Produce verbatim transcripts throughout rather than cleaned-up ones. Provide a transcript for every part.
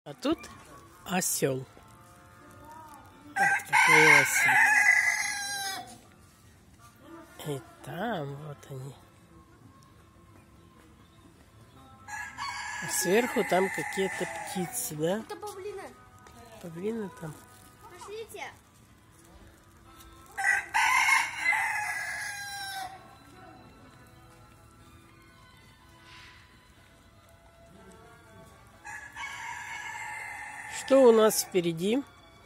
А тут осел. Вот какой осел. И там вот они. А сверху там какие-то птицы, да? Это павлины. Павлины там. Пошлите. Что у нас впереди?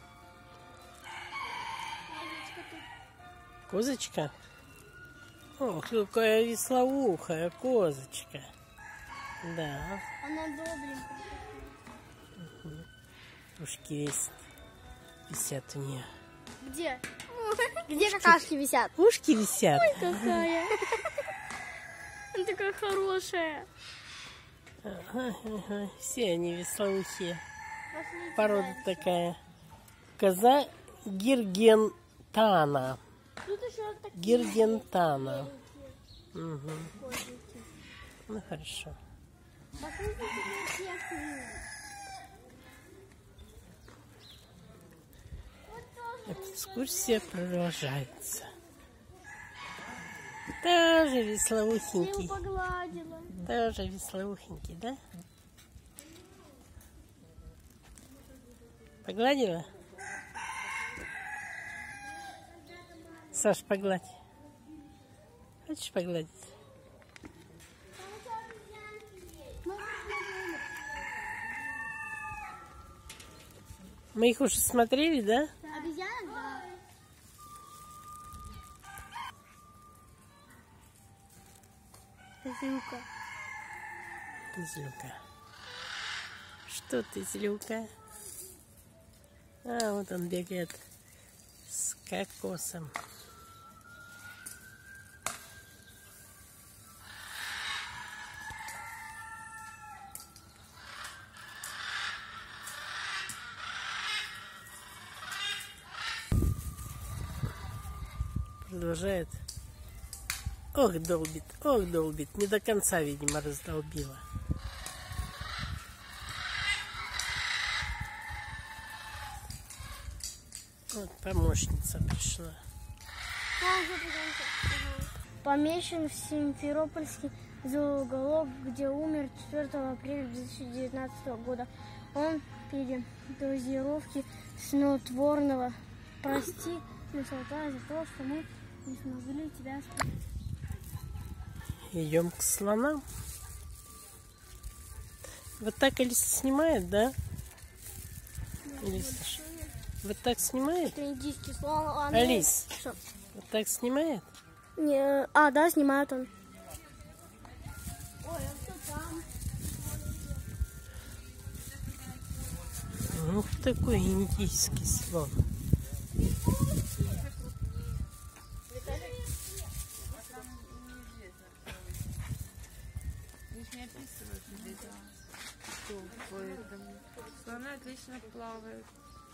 Козочка? Ох, какая веслоухая козочка. Да. Она добренькая. Ушки весят. Висят у нее. Где? Где какашки висят? Ушки висят. Ой, какая. Она такая хорошая. Ага, ага. Все они веслоухие. Пошлите Порода дальше. такая. Коза Гиргентана. Тут еще такие Гиргентана. маленькие Угу. козочки. Ну хорошо. Посмотрите, какие крылья. Экскурсия продолжается. Тоже Я его веслоухенький. погладила. Тоже веслоухенький, да? Погладила? Саш, погладь. Хочешь погладить? Мы их уже смотрели, да? Обезьянок, да. Зюка. Злюка. Что ты, злюка? А, вот он бегает с кокосом. Продолжает. Ох, долбит, ох, долбит. Не до конца, видимо, раздолбила. Вот помощница пришла. Помещен в Симферопольский зооуголок, где умер четвёртого апреля две тысячи девятнадцатого года. Он передозировки снотворного. Прости, высота, за то, что мы не смогли тебя спасти. Идем к слонам. Вот так Алиса снимает, да? Алиса, вот так снимает? Это индийский слон. А, ну, Алис, что? вот так снимает? Не, а, да, снимает он. Ой, а что там? Ух, такой индийский слон. Не описывают где-то, что поэтому. Слоны отлично плавают.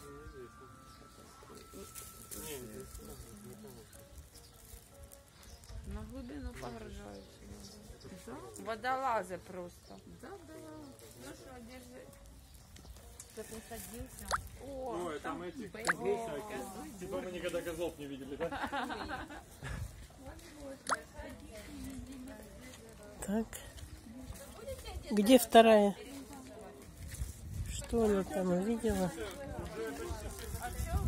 На глубину погружаются. Да? Водолазы просто. Да, да. Ну что, держи. Кто-то садился. О, Ой, там эти козлы всякие. Типа мы никогда козлов не видели, да? Так. Где вторая? Что она там увидела?